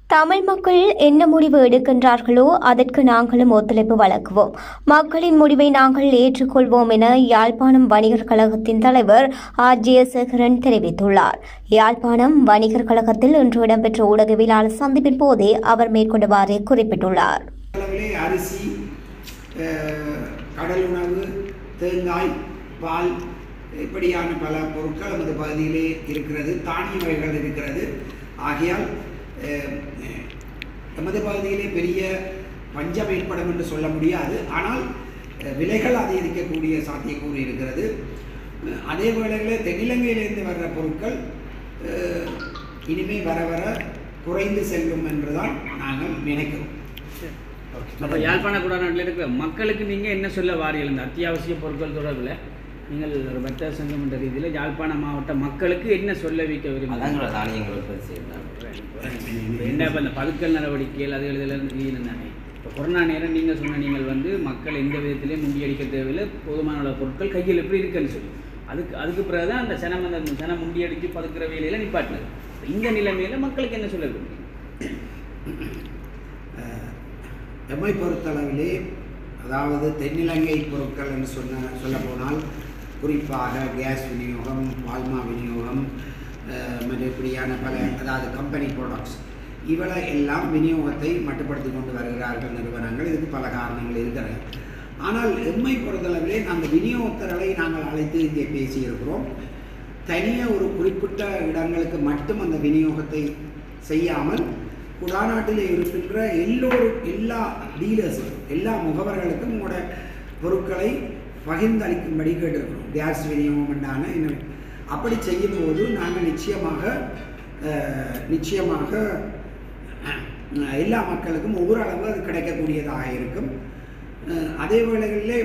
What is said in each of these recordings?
தமிழ் மக்கள் என்ன முடிவு எடுக்கின்றார்களோ அதற்கு நாங்களும் ஒத்துழைப்பு வழங்குவோம். மக்களின் முடிவை நாங்கள் ஏற்றுக்கொள்வோம் என யாழ்ப்பாணம் வணிகர் கழகத்தின் தலைவர் ஜெயசேகரன் தெரிவித்துள்ளார். யாழ்ப்பாணம் வணிகர் கழகத்தில் இன்று இடம்பெற்ற ஊடகவியலாளர் சந்திப்பின் போதே அவர் மேற்கொண்டவாறு குறிப்பிட்டுள்ளார். அரிசி, கடல் உணவு, தேங்காய், பால் இப்படியான பல பொருட்கள் நமது பகுதியிலே இருக்கிறது. தானிய வகைகள் இருக்கிறது. ஆகையால் நமது பகுதியிலே பெரிய பஞ்சம் ஏற்படும் என்று சொல்ல முடியாது. ஆனால் விலைகள் அதிகரிக்கக்கூடிய சாத்தியக்கூறு இருக்கிறது. அதே வேளையில் தென்னிலங்கையிலிருந்து வர்ற பொருட்கள் இனிமேல் வர வர குறைந்து செல்லும் என்றுதான் நாங்கள் நினைக்கிறோம். அப்போ யாழ்ப்பாண குடாநாட்டில் இருக்கிற மக்களுக்கு நீங்கள் என்ன சொல்ல வாரியல்? இந்த அத்தியாவசிய பொருட்கள் தொடர்பில் நீங்கள் ஒரு வர்த்தக சங்கம் என்ற ரீதியில் யாழ்ப்பாண மாவட்ட மக்களுக்கு என்ன சொல்ல வைக்க விரும்புகிறீங்க? என்ன இப்போ இந்த பதுக்கல் நடவடிக்கைகள் அது எழுதலாம் தானே. இப்போ கொரோனா நேரம் நீங்கள் சொன்ன நீங்கள் மக்கள் எந்த விதத்திலையும் முண்டியடிக்க தேவையில்லை, போதுமான பொருட்கள் கையில் எப்படி இருக்குன்னு சொல்லி அதுக்கு பிறகு தான் அந்த சனம் முண்டியடித்து பதுக்கிற வேலையில் நிப்பாட்டினது. இந்த நிலைமையில் மக்களுக்கு என்ன சொல்ல விரும்புகிறீங்க? எம்மை பொறுத்தளவிலே, அதாவது தென்னிலங்கை பொருட்கள் என்று சொல்ல போனால் குறிப்பாக கேஸ் விநியோகம், பால்மா விநியோகம் மற்றும் இப்படியான பல, அதாவது கம்பெனி ப்ராடக்ட்ஸ் இவளை எல்லாம் விநியோகத்தை மட்டுப்படுத்தி கொண்டு வருகிறார்கள் நிறுவனங்கள். இதுக்கு பல காரணங்கள் இருக்கிறது. ஆனால் எம்மை பொறுத்தளவிலே அந்த விநியோகத்தர்களை நாங்கள் அழைத்து இங்கே பேசியிருக்கிறோம். தனியாக ஒரு குறிப்பிட்ட இடங்களுக்கு மட்டும் அந்த விநியோகத்தை செய்யாமல் குடாநாட்டில் இருக்கின்ற எல்லா டீலர்ஸும், எல்லா முகவர்களுக்கும் உங்களோட பொருட்களை பகிர்ந்தளிக்கும்படி கேட்டிருக்கிறோம். கேஸ் விநியோகம் உண்டான அப்படி செய்யும்போது நாங்கள் நிச்சயமாக எல்லா மக்களுக்கும் ஒவ்வொரு அளவு அது கிடைக்கக்கூடியதாக இருக்கும். அதே வேளைகளிலே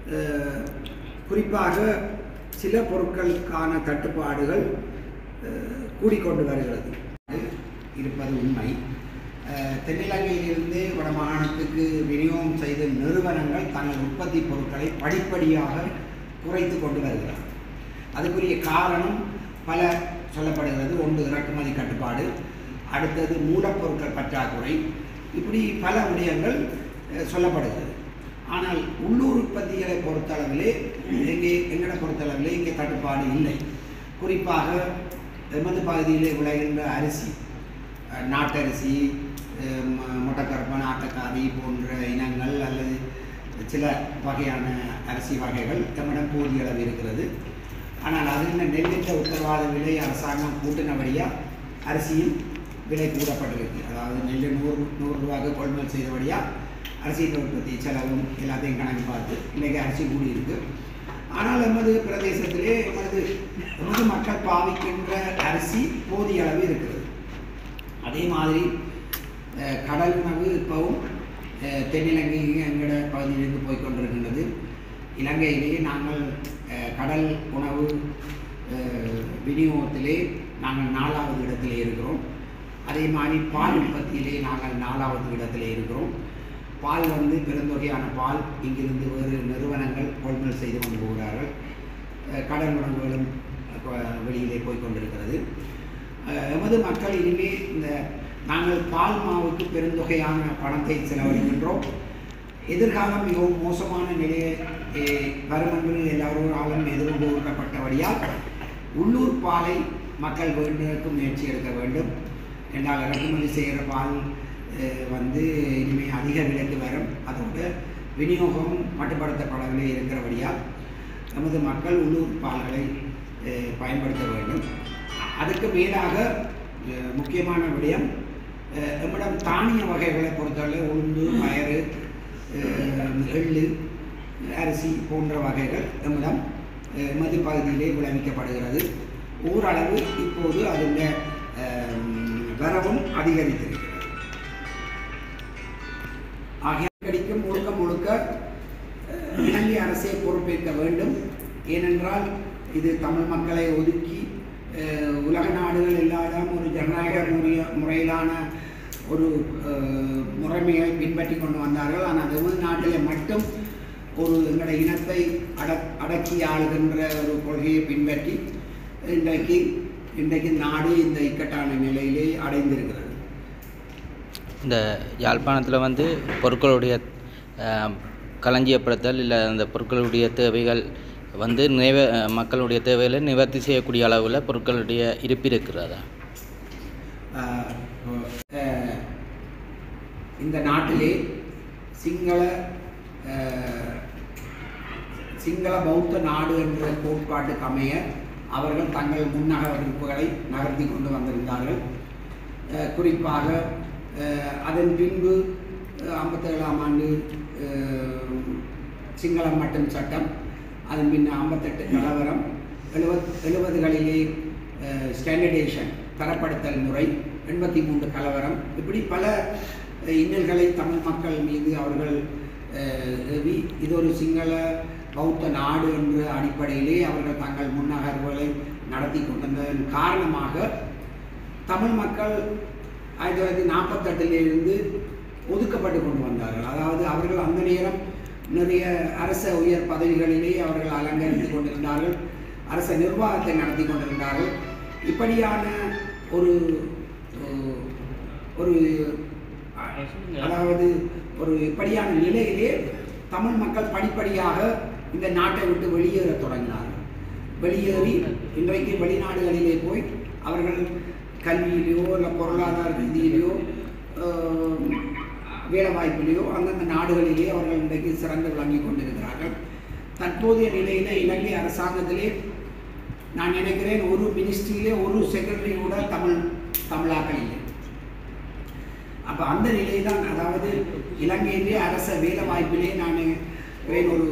குறிப்பாக சில பொருட்களுக்கான தட்டுப்பாடுகள் கூடிக்கொண்டு வருகிறது இருப்பது உண்மை. தென்னிலங்கையிலிருந்து வடமாகாணத்துக்கு விநியோகம் செய்த நிறுவனங்கள் தங்கள் உற்பத்தி பொருட்களை படிப்படியாக குறைத்து கொண்டு வருகிறார்கள். அதுக்குரிய காரணம் பல சொல்லப்படுகிறது. ஒன்று, இறக்குமதி கட்டுப்பாடு, அடுத்தது மூலப்பொருட்கள் பற்றாக்குறை, இப்படி பல விடயங்கள் சொல்லப்படுகிறது. ஆனால் உள்ளூர் உற்பத்திகளை பொறுத்தளவிலே எங்களை பொறுத்தளவிலே இங்கே தட்டுப்பாடு இல்லை. குறிப்பாக எமது பகுதியிலே விளைகின்ற அரிசி, நாட்டரிசி, மொட்டக்கருப்பன், ஆட்டக்காரி போன்ற இனங்கள் அல்லது சில வகையான அரிசி வகைகள் நம்மிடம் போதிய அளவு இருக்கிறது. ஆனால் அதில் நெல்லிட்ட உத்தரவாத விலை அரசாங்கம் கூட்டினபடியாக அரிசியும் விலை கூடப்பட்டிருக்கு. அதாவது நெல் 100 ரூபாய்க்கு கொள்முதல் செய்தபடியாக அரிசியின் உற்பத்தி செலவும் எல்லாத்தையும் கணக்கு பார்த்து இன்றைக்கி அரிசி கூடியிருக்கு. ஆனால் எமது பிரதேசத்திலே எமது மக்கள் பாவிக்கின்ற அரிசி போதிய அளவு இருக்கிறது. அதே மாதிரி கடல் உணவு இப்போவும் தென்னிலங்கை எங்களோட பகுதியிலிருந்து போய்கொண்டிருக்கின்றது. இலங்கையிலேயே நாங்கள் கடல் உணவு விநியோகத்திலே நாங்கள் 4வது இடத்திலே இருக்கிறோம். அதே மாதிரி பால் உற்பத்தியிலே நாங்கள் 4வது இடத்திலே இருக்கிறோம். பால் பெருந்தொகையான பால் இங்கிருந்து வேறு நிறுவனங்கள் கொள்முதல் செய்து கொண்டு போகிறார்கள். கடல் உணவுகளும் வெளியிலே போய்கொண்டிருக்கிறது. எமது மக்கள் இனிமே நாங்கள் பால் மாவுக்கு பெருந்தொகையான பணத்தை செலவழிக்கின்றோம். எதிர்காலம் மிகவும் மோசமான நிலையை வரும் என்று எல்லோராலும் எதிர்கொள்ளப்பட்டபடியால் உள்ளூர் பாலை மக்கள் வேண்டுவதற்கு முயற்சி எடுக்க வேண்டும். என்றால் இறக்குமதி செய்கிற பால் இனிமேல் அதிக விலைக்கு வரும். அதோடு விநியோகம் மட்டுப்படுத்தப்படவில்லை இருக்கிறபடியால் நமது மக்கள் உள்ளூர் பால்களை பயன்படுத்த வேண்டும். அதுக்கு மேலாக முக்கியமான விடயம், நம்மிடம் தானிய வகைகளை பொறுத்தவரை உளுந்து, பயறு, எள்ளு, அரிசி போன்ற வகைகள் நம்மிடம் எமது பகுதியிலே விளைவிக்கப்படுகிறது. ஓரளவு இப்போது அதனுடைய வரவும் அதிகரித்திருக்கிறது. ஆகிய கடிக்கும் முழுக்க இலங்கை அரசே பொறுப்பேற்க வேண்டும். ஏனென்றால் இது தமிழ் மக்களை ஒதுக்கி உலக நாடுகள் எல்லாரும் ஒரு ஜனநாயக முறையிலான ஒரு முறைமையை பின்பற்றி கொண்டு வந்தார்கள். ஆனால் நமது நாட்டிலே மட்டும் ஒரு எங்களுடைய இனத்தை அடக்கி ஆளுகின்ற ஒரு கொள்கையை பின்பற்றி இன்றைக்கு நாடு இந்த இக்கட்டான நிலையிலே அடைந்திருக்கிறது. இந்த யாழ்ப்பாணத்தில் வந்து பொருட்களுடைய களஞ்சியப்படுத்தல் இல்லை அந்த பொருட்களுடைய தேவைகள் வந்து மக்களுடைய தேவைகளை நிவர்த்தி செய்யக்கூடிய அளவில் பொருட்களுடைய இருப்பு இருக்கிறதா? இந்த நாட்டிலே சிங்கள பௌத்த நாடு என்ற கோட்பாட்டுக்கு அமைய அவர்கள் தங்கள் முன்னகர்ப்புகளை நகர்த்தி கொண்டு வந்திருந்தார்கள். குறிப்பாக அதன் பின்பு 57ஆம் ஆண்டு சிங்களம் மட்டும் சட்டம், அதன் பின் 58 கலவரம், 70களிலே ஸ்டாண்டர்டேஷன் தரப்படுத்தல் முறை, 83 கலவரம், இப்படி பல இன்னல்களை தமிழ் மக்கள் மீது அவர்கள் இது ஒரு சிங்கள பௌத்த நாடு என்ற அடிப்படையிலே அவர்கள் தங்கள் முன்னகர்வுகளை நடத்தி கொண்டதன் காரணமாக தமிழ் மக்கள் 1948 ஒதுக்கப்பட்டு கொண்டு வந்தார்கள். அதாவது அவர்கள் அந்த நேரம் நிறைய அரச உயர் பதவிகளிலே அவர்கள் அலங்கரித்து கொண்டிருந்தார்கள், அரச நிர்வாகத்தை நடத்தி கொண்டிருந்தார்கள். இப்படியான ஒரு இப்படியான நிலையிலே தமிழ் மக்கள் படிப்படியாக இந்த நாட்டை விட்டு வெளியேற தொடங்கினார்கள். வெளியேறி இன்றைக்கு வெளிநாடுகளிலே போய் அவர்கள் கல்வியிலேயோ இல்லை பொருளாதார ரீதியிலேயோ வேலை வாய்ப்பிலேயோ அந்தந்த நாடுகளிலே அவர்கள் இன்றைக்கு சிறந்து விளங்கி கொண்டிருக்கிறார்கள். தற்போதைய நிலையில் இலங்கை அரசாங்கத்திலே நான் நினைக்கிறேன் ஒரு மினிஸ்ட்ரியிலே ஒரு செக்ரட்டரி கூட தமிழாக்கள் இல்லை. அப்போ அந்த நிலை தான், அதாவது இலங்கையிலே அரச வேலை வாய்ப்பிலே நான் ஒரு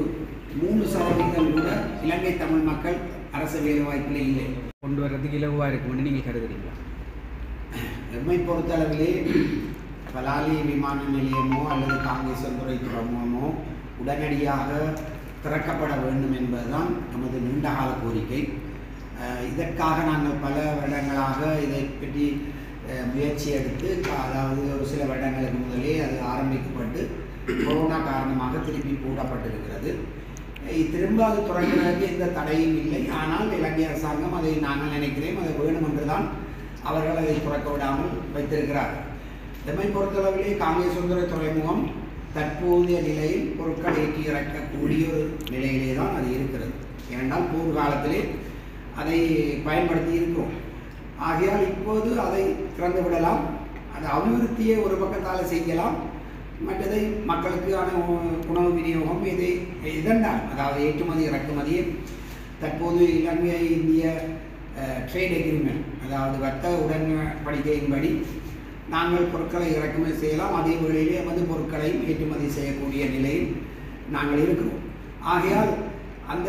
3% கூட இலங்கை தமிழ் மக்கள் அரச வேலை வாய்ப்பிலே இல்லை. கொண்டு வர்றதுக்கு இலகுவாக இருக்கும்னு நீங்கள் கருதுறீங்களா? எம்மை பொறுத்தளவிலே பலாலி விமான நிலையமோ அல்லது காங்கேசன்துறை துறைமுகமோ உடனடியாக திறக்கப்பட வேண்டும் என்பதுதான் நமது நீண்டகால கோரிக்கை. இதற்காக நாங்கள் பல வருடங்களாக இதை பற்றி முயற்சி எடுத்து, அதாவது ஒரு சில வருடங்களுக்கு முதலே அது ஆரம்பிக்கப்பட்டு கொரோனா காரணமாக திருப்பி பூட்டப்பட்டிருக்கிறது. திரும்ப அது தொடங்குவதற்கு எந்த தடையும் இல்லை. ஆனால் இலங்கை அரசாங்கம் அதை நாங்கள் நினைக்கிறேன் அது வேணும் என்றுதான் அவர்கள் அதை துறக்க விடாமல் வைத்திருக்கிறார்கள். எம்மை பொறுத்தளவிலே காங்கேசன்துறை துறைமுகம் தற்போதைய நிலையில் பொருட்கள் ஏற்றி இறக்கக்கூடிய ஒரு நிலையிலே தான் அது இருக்கிறது. ஏனென்றால் போர்க்காலத்திலே அதை பயன்படுத்தி இருக்கிறோம். ஆகையால் இப்போது அதை திறந்து விடலாம். அது அபிவிருத்தியை ஒரு பக்கத்தால் செய்யலாம், மற்றதை மக்களுக்கான உணவு விநியோகம் இதெல்லாம், அதாவது ஏற்றுமதி இறக்குமதியை தற்போது இலங்கை இந்திய ட்ரேட் எக்ரிமெண்ட், அதாவது வர்த்தக உடன்படிக்கையின்படி நாங்கள் பொருட்களை இறக்குமதி செய்யலாம், அதே வேளையிலே எமது பொருட்களையும் ஏற்றுமதி செய்யக்கூடிய நிலையில் நாங்கள் இருக்கிறோம். ஆகையால் அந்த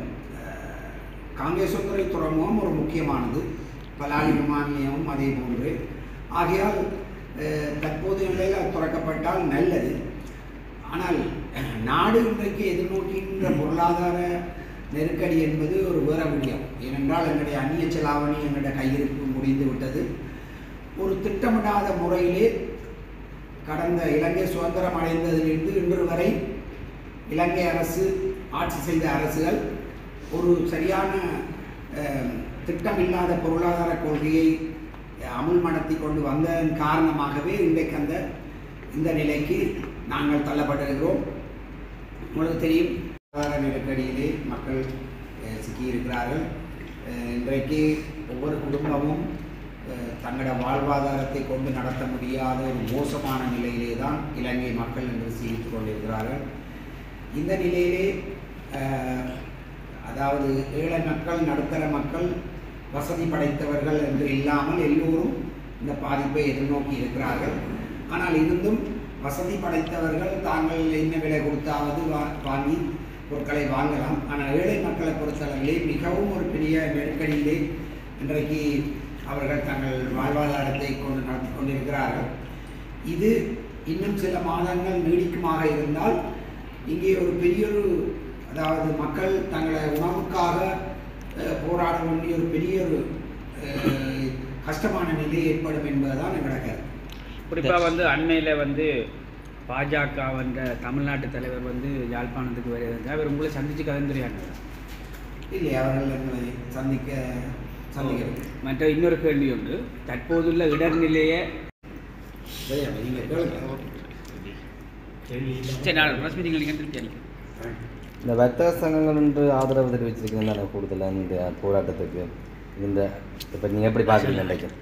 காங்கேசன்துறை துறைமுகம் ஒரு முக்கியமானது, பலாலி விமான நிலையமும் அதே போன்று. ஆகையால் தற்போதைய நிலையில் அது துறக்கப்பட்டால் நல்லது. ஆனால் நாடு இன்றைக்கு எதிர்நோக்கின்ற பொருளாதார நெருக்கடி என்பது ஒரு வேற விடயம். ஏனென்றால் எங்களுடைய அந்நிய செலாவணி எங்களுடைய கையிருப்பு முடிந்து விட்டது. ஒரு திட்டமிடாத முறையிலே கடந்த இலங்கை சுதந்திரம் அடைந்ததிலிருந்து இன்று வரை இலங்கை அரசு ஆட்சி செய்த அரசுகள் ஒரு சரியான திட்டமில்லாத பொருளாதார கொள்கையை அமுல்படுத்தி கொண்டு வந்ததன் காரணமாகவே இன்றைக்கு இந்த நிலைக்கு நாங்கள் தள்ளப்பட்டிருக்கிறோம். உங்களுக்கு தெரியும், பொருளாதார நெருக்கடியிலே மக்கள் சிக்கியிருக்கிறார்கள். இன்றைக்கு ஒவ்வொரு குடும்பமும் தங்களோட வாழ்வாதாரத்தை கொண்டு நடத்த முடியாத ஒரு மோசமான நிலையிலே தான் இலங்கை மக்கள் என்று சிரித்து கொண்டிருக்கிறார்கள். இந்த நிலையிலே அதாவது ஏழை மக்கள், நடுத்தர மக்கள், வசதி படைத்தவர்கள் என்று இல்லாமல் எல்லோரும் இந்த பாதிப்பை எதிர்நோக்கி இருக்கிறார்கள். ஆனால் இருந்தும் வசதி படைத்தவர்கள் தாங்கள் என்ன விலை கொடுத்தாவது வாங்கி பொருட்களை வாங்கலாம். ஆனால் ஏழை மக்களை பொறுத்தளவிலே மிகவும் ஒரு பெரிய நெருக்கடியிலே இன்றைக்கு அவர்கள் தங்கள் வாழ்வாதாரத்தை கொண்டு நடத்தி கொண்டிருக்கிறார்கள். இது இன்னும் சில மாதங்கள் நீடிக்குமாக இருந்தால் இங்கே ஒரு பெரியொரு, அதாவது மக்கள் தங்களை உணவுக்காக போராட வேண்டிய ஒரு பெரிய ஒரு கஷ்டமான நிலை ஏற்படும் என்பதுதான் எங்களோட கருத்து. குறிப்பாக அண்மையில் பாஜக தமிழ்நாட்டு தலைவர் யாழ்ப்பாணத்துக்கு வருவதற்கு அவர் உங்களை சந்தித்து கலந்துரையாடினார் இல்லை? அவர்கள் எங்களை சந்திக்க மற்ற இன்னொரு கேள்வி ஒன்று, தற்போதுள்ள இடர்நிலையை சரியா நீங்கள் கேளுங்க. சரி நான் ப்ரெஸ் மீட்டிங் நீங்கள் திருப்பி அடிக்கிறேன். இந்த வர்த்தக சங்கங்கள் என்று ஆதரவு தெரிவிச்சிருக்கீங்க கூடுதலாக இந்த போராட்டத்துக்கு இந்த இப்போ நீங்கள் எப்படி பார்க்குறீங்க நினைக்கிறேன்?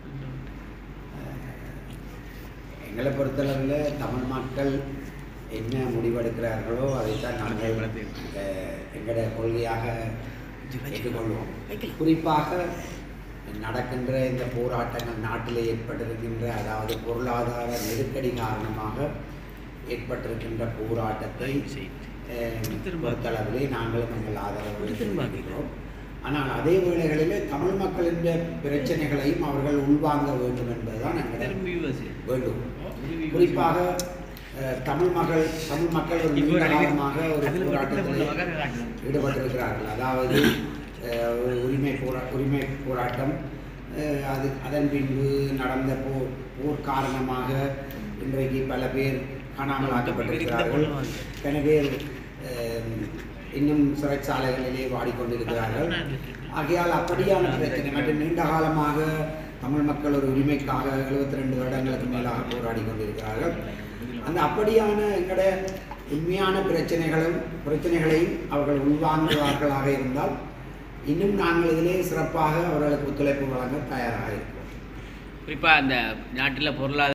எங்களை பொறுத்தளவில் தமிழ் மக்கள் என்ன முடிவெடுக்கிறார்களோ அதைத்தான் நாங்கள் எங்களுடைய கொள்கையாக ஏற்றுக்கொள்வோம். குறிப்பாக நடக்கின்ற இந்த போராட்டங்கள் நாட்டில் ஏற்பட்டிருக்கின்ற அதாவது பொருளாதார நெருக்கடி காரணமாக ஏற்பட்டிருக்கின்ற போராட்டத்தை பொறுத்தளவிலே நாங்களும் எங்கள் ஆதரவு தெரிவிக்கிறோம். ஆனால் அதே வேளைகளிலே தமிழ் மக்களின் பிரச்சனைகளையும் அவர்கள் உள்வாங்க வேண்டும் என்பதுதான் எங்களுடைய வேண்டும். குறிப்பாக தமிழ் மக்கள் ஒரு நீண்ட காலமாக ஒரு போராட்டத்தில் ஈடுபட்டிருக்கிறார்கள். அதாவது உரிமை போராட்டம் அதன் பின்பு நடந்த போர் காரணமாக இன்றைக்கு பல பேர் காணாமல் ஆக்கப்பட்டிருக்கிறார்கள். பல பேர் இன்னும் சிறைச்சாலைகளிலே வாடிக்கொண்டிருக்கிறார்கள். ஆகையால் அப்படியான பிரச்சனை மற்றும் நீண்ட காலமாக தமிழ் மக்கள் ஒரு உரிமைக்காக 72 வருடங்களுக்கு மேலாக போராடி கொண்டிருக்கிறார்கள். அந்த அப்படியான எங்களுடைய உண்மையான பிரச்சனைகளையும் அவர்கள் உள்வாங்குவார்களாக இருந்தால் இன்னும் நாங்கள் இதிலே சிறப்பாக அவர்களுக்கு ஒத்துழைப்பு வழங்க தயாராக இருக்கிறோம். குறிப்பாக அந்த நாட்டில் பொருளாதார